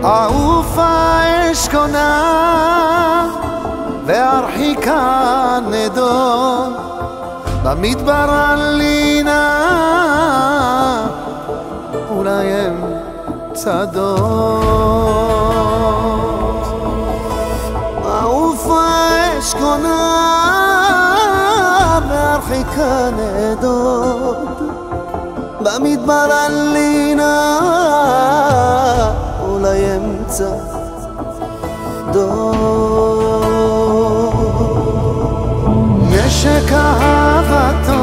אעופה אשכונה וארחיקה נדוד במדבר עלינה אולי הם צדות. אעופה אשכונה וארחיקה נדוד במדבר עלינה אולי הם צדות. נשק אהבתו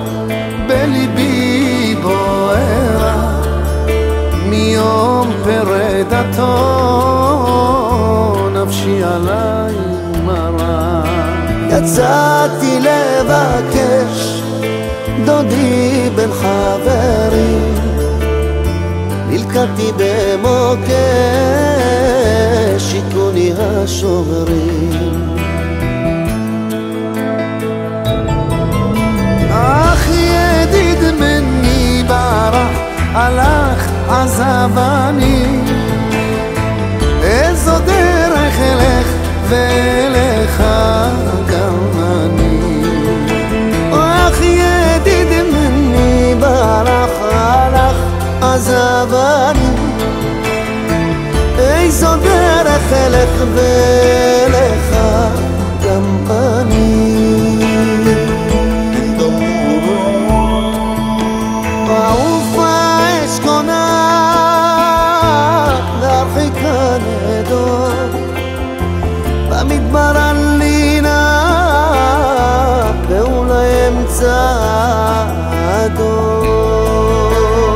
בליבי בוער מיום פרדתו נפשי עליי מרה. יצאתי לבקש דודי בן חברים נלקטתי במוקש שיכוני השומרים. אך ידיד מני ברח הלך עזבני איזו דרך אלך ואליך גם אני. אך ידיד מני ברח הלך עזבני איזו דרך אלך ואליך גם אני. אעופה אשכונה וארחיקה נדוד במדבר עלינה ואולי אמצע צדות.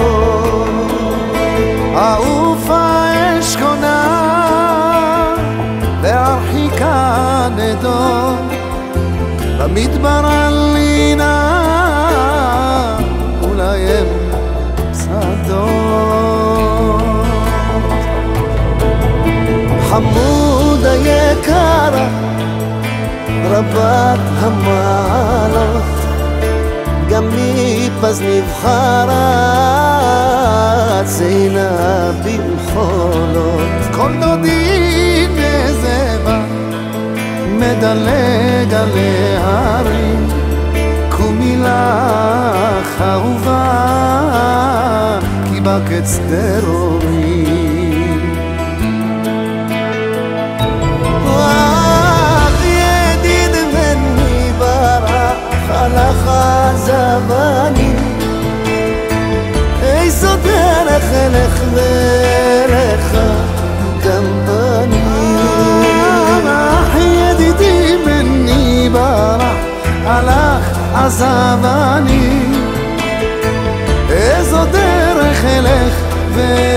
אעופה אשכונה וארחיקה נדוד במדבר עלינה אולי הם צדות. חמודה יקרה רבת המעלות גם מפז נבחרה ציינה במחולות. כל דודי נזבה מדלג על ההרים קומי לך אהובה כי בקץ דרורים. אך ידיד מני ברח הלך עזבני איזו דרך אלך ואליך גם אני. אך ידידי מני ברח הלך עזבני איזו דרך אלך